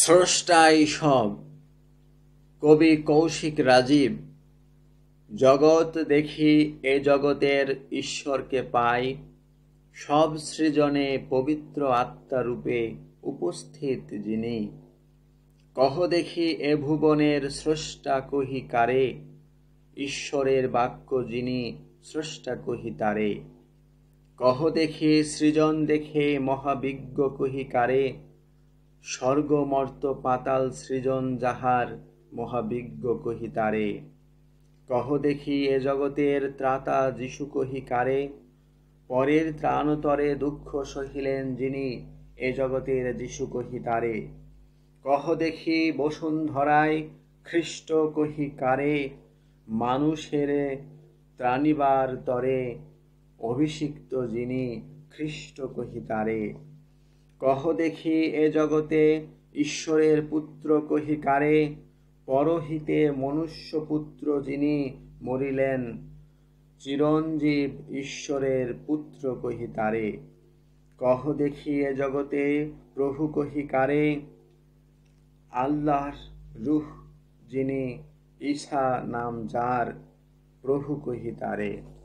স্রষ্টাই সব। কবি কৌশিক রাজীব। জগৎ দেখি এ জগতের ঈশ্বরকে পাই, সব সৃজনে পবিত্র আত্মারূপে উপস্থিত যিনি। কহ দেখি এ ভুবনের স্রষ্টা কহি কারে, ঈশ্বরের বাক্য যিনি স্রষ্টা কহি তারে। কহ দেখি সৃজন দেখে মহাবিজ্ঞ কহি কারে, স্বর্গ মর্ত পাতাল সৃজন যাহার মহাবিজ্ঞ কহি তারে। কহ দেখি এ জগতের ত্রাতা যিশু কহি কারে, পরের ত্রাণতরে দুঃখ সহিলেন যিনি এ জগতের যিশু কহি তারে। কহ দেখি বসুন্ধরায় খ্রিস্ট কহি কারে, মানুষের ত্রাণিবার তরে অভিষিক্ত যিনি খ্রিস্ট কহি তারে। কহ দেখি এ জগতে ঈশ্বরের পুত্র কহি কারে, পরহিতে মনুষ্য পুত্র যিনি মরিলেন, চিরঞ্জীব ঈশ্বরের পুত্র কহি তারে। কহ দেখি এ জগতে প্রভু কহি কারে, আল্লাহর রূহ যিনি ঈসা নাম যার প্রভু কহি তারে।